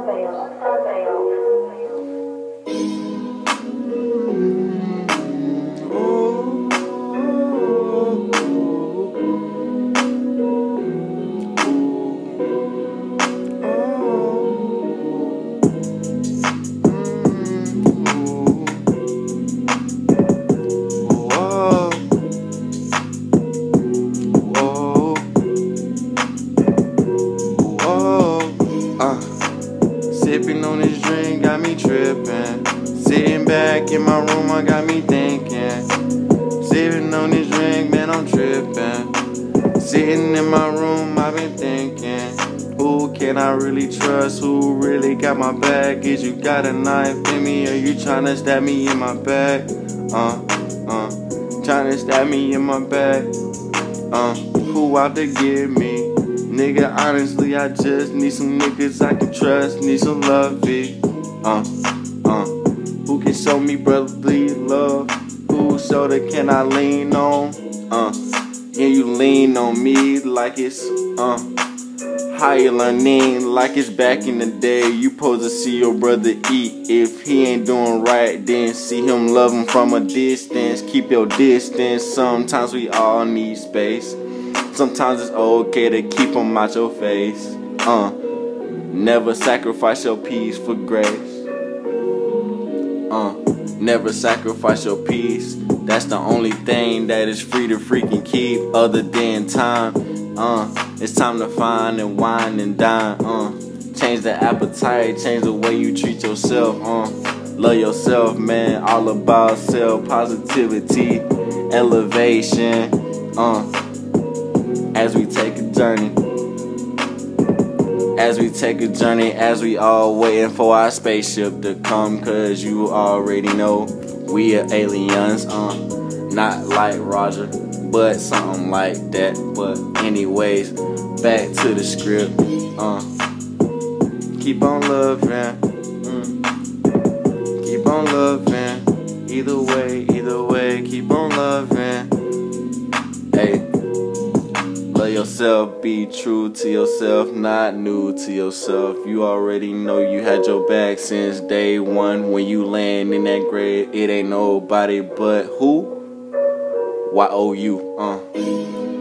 Sipping on this drink got me tripping. Sitting back in my room, I got me thinking. Sipping on this drink, man, I'm tripping. Sitting in my room, I've been thinking. Who can I really trust? Who really got my back? Is you got a knife in me, or you tryna stab me in my back? Tryna stab me in my back. Who out to get me? Nigga, honestly, I just need some niggas I can trust. Need some lovey. Who can show me brotherly love? Whose shoulder can I lean on? And you lean on me like it's how you learning like it's back in the day. You supposed to see your brother eat. If he ain't doing right, then see him love him from a distance. Keep your distance. Sometimes we all need space. Sometimes it's okay to keep them out your face. Never sacrifice your peace for grace. Never sacrifice your peace. That's the only thing that is free to freaking keep other than time. It's time to find and wine and dine. Change the appetite, change the way you treat yourself. Love yourself, man. All about self positivity, elevation. As we take a journey, as we all waiting for our spaceship to come, cause you already know we are aliens, not like Roger, but something like that. But anyways, back to the script. Keep on loving, keep on loving, either way, keep on loving. Hey, love yourself, be true to yourself, not new to yourself. You already know you had your back since day one. When you land in that grave, it ain't nobody but who? Y-O-U,